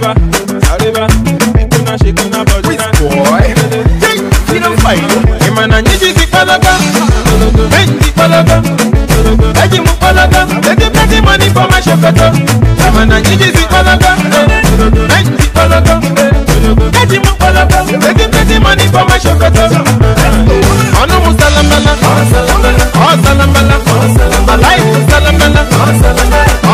Saliva, saliva, Pintuna shaking up body. Which boy? Hey, you don't fight. Imana nyiji zipalaga, benji palaga, Eji mupalaga, plenty money for my shokoto. Imana nyiji zipalaga, benji palaga, Eji mupalaga, plenty money for my shokoto. Anu musalambala, oh salambala, my life is salambala.